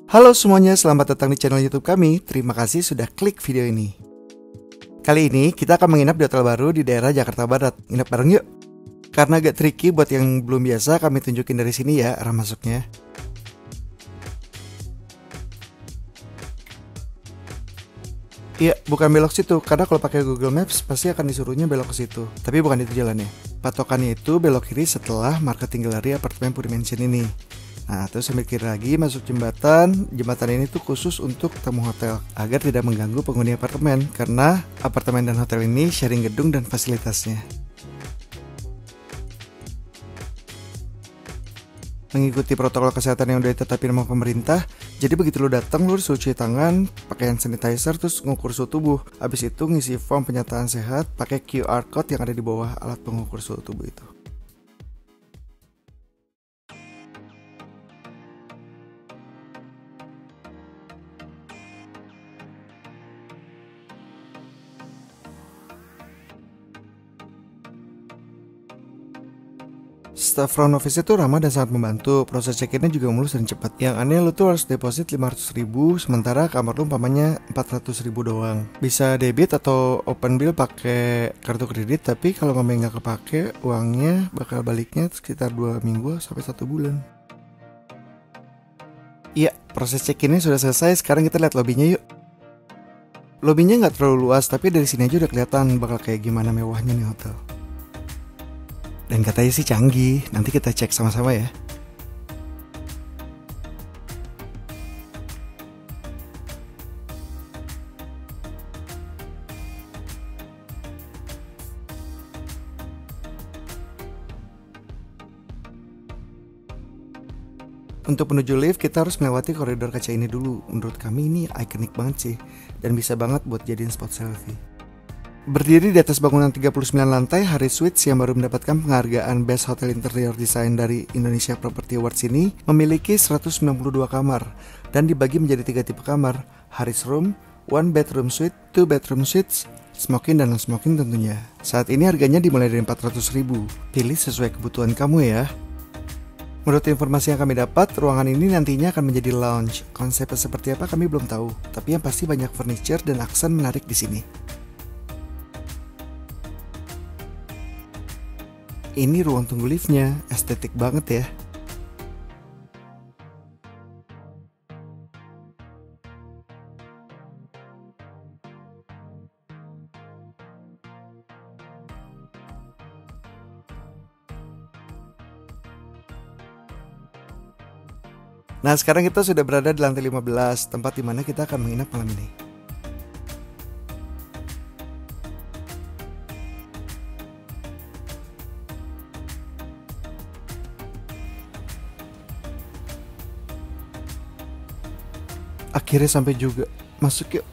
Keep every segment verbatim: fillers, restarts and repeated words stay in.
Halo semuanya, selamat datang di channel YouTube kami. Terima kasih sudah klik video ini. Kali ini kita akan menginap di hotel baru di daerah Jakarta Barat. Nginap bareng yuk. Karena agak tricky buat yang belum biasa, kami tunjukin dari sini ya arah masuknya. Iya, bukan belok situ, karena kalau pakai Google Maps pasti akan disuruhnya belok ke situ. Tapi bukan itu jalannya. Patokannya itu belok kiri setelah marketing gallery apartemen Puri Mansion ini. Nah, terus sambil kiri lagi masuk jembatan. Jembatan ini tuh khusus untuk tamu hotel agar tidak mengganggu penghuni apartemen, karena apartemen dan hotel ini sharing gedung dan fasilitasnya. Mengikuti protokol kesehatan yang udah ditetapin sama pemerintah. Jadi begitu lu datang, lu disuruh cuci tangan, pakai hand sanitizer, terus ngukur suhu tubuh. Habis itu ngisi form penyataan sehat pakai Q R code yang ada di bawah alat pengukur suhu tubuh itu. Staff front office itu ramah dan sangat membantu. Proses check-innya juga mulus dan cepat. Yang aneh lu tuh harus deposit lima ratus ribu, sementara kamar lu umpamanya empat ratus ribu doang. Bisa debit atau open bill pakai kartu kredit, tapi kalau ngomong nggak kepake, uangnya bakal baliknya sekitar dua minggu sampai satu bulan. Iya, proses check-innya sudah selesai. Sekarang kita lihat lobbynya yuk. Lobbynya nggak terlalu luas, tapi dari sini aja udah kelihatan bakal kayak gimana mewahnya nih hotel. Dan katanya sih canggih, nanti kita cek sama-sama ya. Untuk menuju lift, kita harus melewati koridor kaca ini dulu. Menurut kami ini ikonik banget sih, dan bisa banget buat jadiin spot selfie. Berdiri di atas bangunan tiga puluh sembilan lantai, Harris Suites yang baru mendapatkan penghargaan Best Hotel Interior Design dari Indonesia Property Awards ini memiliki seratus sembilan puluh dua kamar dan dibagi menjadi tiga tipe kamar: Harris Room, One Bedroom Suite, Two Bedroom Suites, smoking dan non-smoking tentunya. Saat ini harganya dimulai dari empat ratus ribu. Pilih sesuai kebutuhan kamu ya. Menurut informasi yang kami dapat, ruangan ini nantinya akan menjadi lounge. Konsepnya seperti apa kami belum tahu, tapi yang pasti banyak furniture dan aksen menarik di sini. Ini ruang tunggu liftnya, estetik banget ya. Nah, sekarang kita sudah berada di lantai lima belas, tempat dimana kita akan menginap malam ini. Akhirnya sampai juga. Masuk yuk.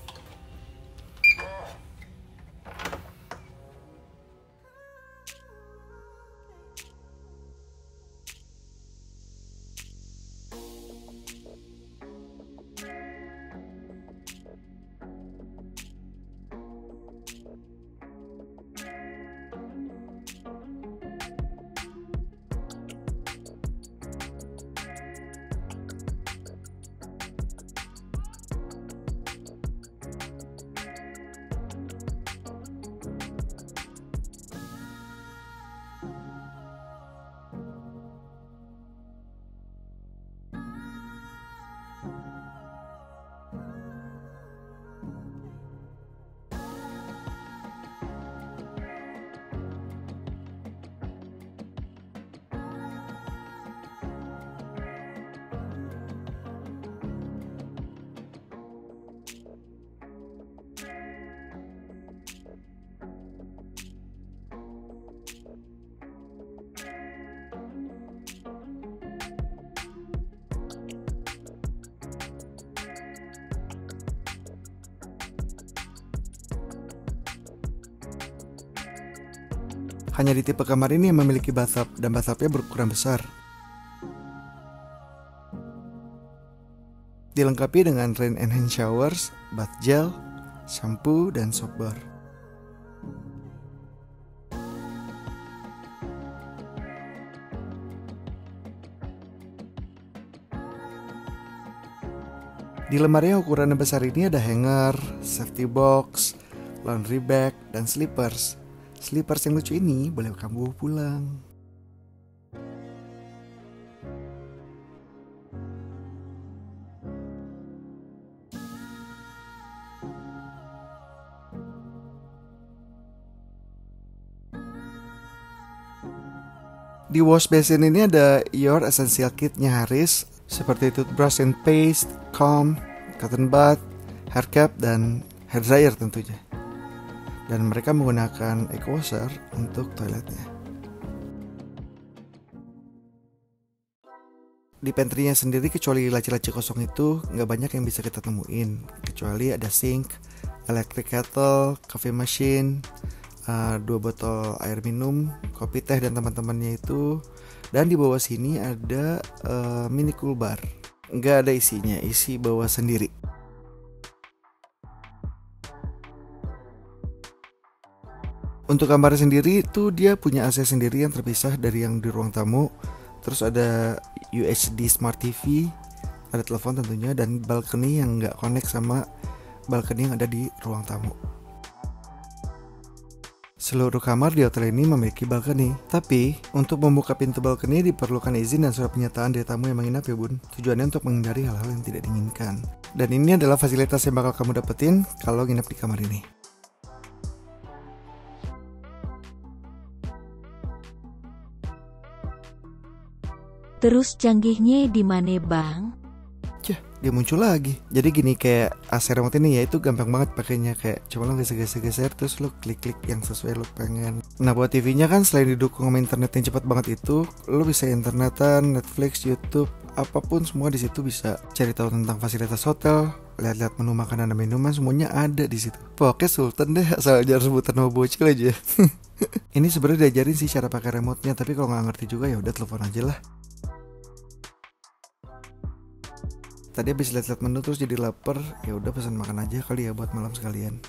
Hanya di tipe kamar ini yang memiliki bathtub, dan bathtubnya berukuran besar. Dilengkapi dengan rain enhanced showers, bath gel, shampoo, dan soap bar. Di lemari yang ukurannya besar ini ada hanger, safety box, laundry bag, dan slippers. Slippers yang lucu ini boleh kamu bawa pulang. Di wash basin ini ada Your Essential Kit-nya Haris, seperti toothbrush and paste, comb, cotton bud, hair cap, dan hair dryer tentunya. Dan mereka menggunakan eco washer untuk toiletnya. Di pantry-nya sendiri kecuali laci-laci kosong itu nggak banyak yang bisa kita temuin, kecuali ada sink, electric kettle, coffee machine, Uh, dua botol air minum, kopi teh dan teman-temannya itu. Dan di bawah sini ada uh, mini cool bar. Nggak ada isinya, isi bawa sendiri. Untuk kamar sendiri itu dia punya A C sendiri yang terpisah dari yang di ruang tamu. Terus ada U H D Smart T V, ada telepon tentunya, dan balkoni yang nggak connect sama balkoni yang ada di ruang tamu. Seluruh kamar di hotel ini memiliki balkoni, tapi untuk membuka pintu balkoni diperlukan izin dan surat pernyataan dari tamu yang menginap ya bun. Tujuannya untuk menghindari hal-hal yang tidak diinginkan. Dan ini adalah fasilitas yang bakal kamu dapetin kalau nginep di kamar ini. Terus canggihnya di mana bang? Cih, dia muncul lagi. Jadi gini, kayak A C remote ini ya itu gampang banget pakainya, kayak cuma lo geser-geser terus lo klik-klik yang sesuai lo pengen. Nah buat T V-nya kan selain didukung sama internet yang cepat banget itu, lo bisa internetan, Netflix, YouTube, apapun semua di situ bisa. Cari tahu tentang fasilitas hotel, lihat-lihat menu makanan dan minuman, semuanya ada di situ. Pokoknya sultan deh, asal jangan rebutan sama bocil aja. Ini sebenarnya diajarin sih cara pakai remote-nya, tapi kalau nggak ngerti juga ya udah telepon aja lah. Tadi habis lihat-lihat menu terus jadi lapar, ya udah pesan makan aja kali ya buat malam sekalian.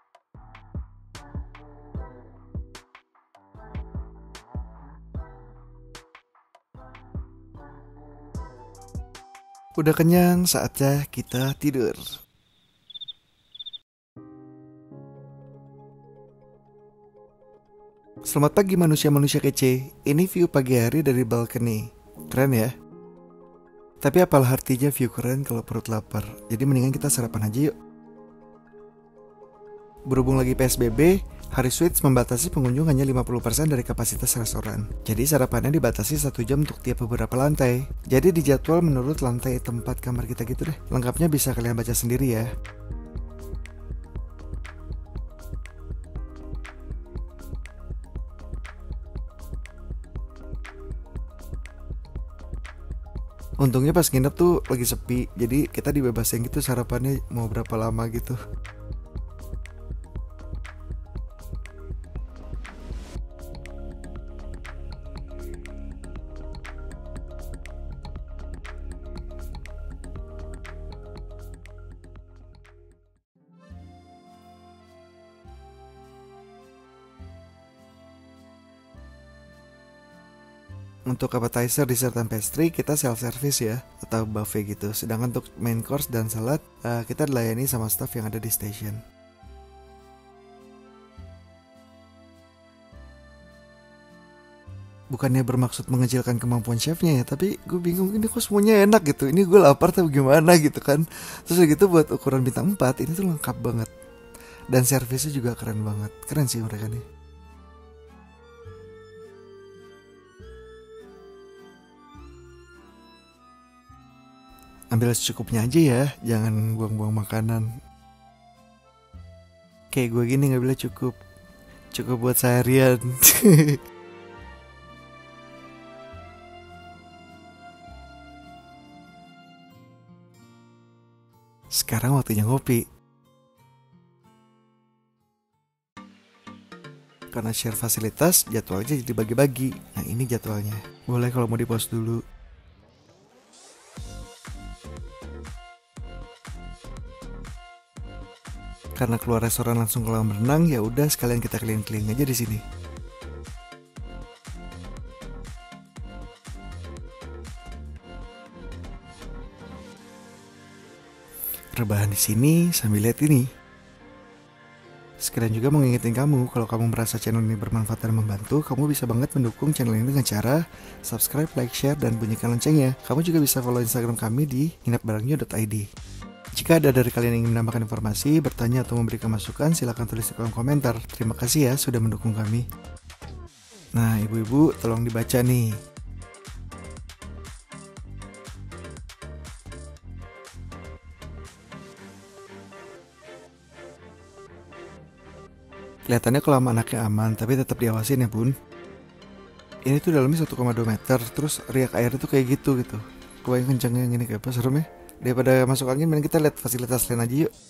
Udah kenyang, saatnya kita tidur. Selamat pagi manusia-manusia kece. Ini view pagi hari dari balkoni. Keren ya? Tapi apalah artinya view keren kalau perut lapar. Jadi mendingan kita sarapan aja yuk. Berhubung lagi P S B B, Haris Suites membatasi pengunjung hanya lima puluh persen dari kapasitas restoran. Jadi sarapannya dibatasi satu jam untuk tiap beberapa lantai. Jadi dijadwal menurut lantai tempat kamar kita gitu deh. Lengkapnya bisa kalian baca sendiri ya. Untungnya pas nginep tuh lagi sepi, jadi kita dibebasin gitu sarapannya mau berapa lama gitu. Untuk appetizer, dessert, dan pastry kita self-service ya, atau buffet gitu. Sedangkan untuk main course dan salad, uh, kita dilayani sama staff yang ada di station. Bukannya bermaksud mengecilkan kemampuan chefnya ya, tapi gue bingung ini kok semuanya enak gitu. Ini gue lapar tapi gimana gitu kan. Terus gitu buat ukuran bintang empat ini tuh lengkap banget. Dan servisnya juga keren banget. Keren sih mereka nih. Ambil secukupnya aja ya, jangan buang-buang makanan. Kayak gue gini gak boleh cukup. Cukup buat seharian. Sekarang waktunya ngopi. Karena share fasilitas, jadwalnya jadi bagi-bagi. Nah ini jadwalnya. Boleh kalau mau di-post dulu. Karena keluar restoran langsung ke kolam renang, ya udah sekalian kita keliling-keliling aja di sini. rebahan di sini sambil lihat ini. Sekalian juga mau ngingetin kamu, kalau kamu merasa channel ini bermanfaat dan membantu, kamu bisa banget mendukung channel ini dengan cara subscribe, like, share, dan bunyikan loncengnya. Kamu juga bisa follow Instagram kami di nginapbarengyo dot i d. Jika ada dari kalian yang ingin menambahkan informasi, bertanya atau memberikan masukan, silahkan tulis di kolom komentar. Terima kasih ya sudah mendukung kami. Nah, ibu-ibu tolong dibaca nih. Kelihatannya kolam anaknya aman, tapi tetap diawasin ya bun. Ini tuh dalamnya satu koma dua meter, terus riak air itu kayak gitu gitu. Kebayang kencangnya gini kayak apa seremnya. Daripada masuk angin, mending kita lihat fasilitas lain aja yuk.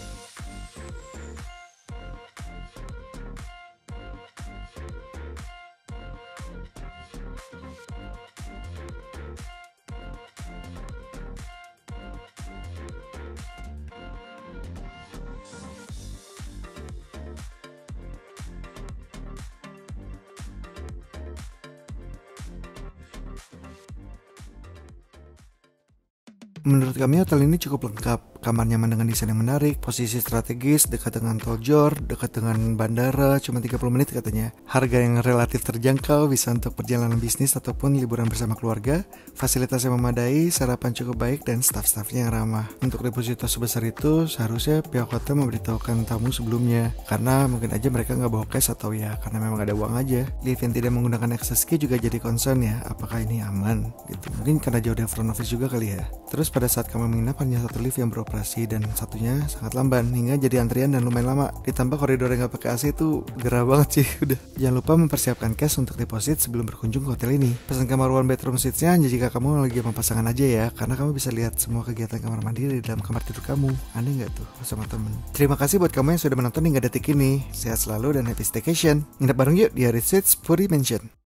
Menurut kami hotel ini cukup lengkap, kamar nyaman dengan desain yang menarik, posisi strategis, dekat dengan tol Jor, dekat dengan bandara, cuma tiga puluh menit katanya. Harga yang relatif terjangkau, bisa untuk perjalanan bisnis ataupun liburan bersama keluarga, fasilitas yang memadai, sarapan cukup baik, dan staf-stafnya yang ramah. Untuk deposito sebesar itu, seharusnya pihak hotel memberitahukan tamu sebelumnya, karena mungkin aja mereka nggak bawa cash atau ya karena memang ada uang aja. Lift yang tidak menggunakan access key juga jadi concern ya, apakah ini aman gitu. Mungkin karena jauh dari front office juga kali ya. Terus pada saat kami menginap hanya satu lift yang beroperasi dan satunya sangat lamban hingga jadi antrian dan lumayan lama. Ditambah koridor yang gak pakai A C itu gerah banget sih udah. Jangan lupa mempersiapkan cash untuk deposit sebelum berkunjung ke hotel ini. Pesan kamar one bedroom suite-nya hanya jika kamu lagi sama pasangan aja ya, karena kamu bisa lihat semua kegiatan kamar mandi di dalam kamar tidur kamu. Aneh gak tuh sama temen? Terima kasih buat kamu yang sudah menonton hingga detik ini. Sehat selalu dan happy staycation. Nginep bareng yuk di Harry Suites Puri Mansion.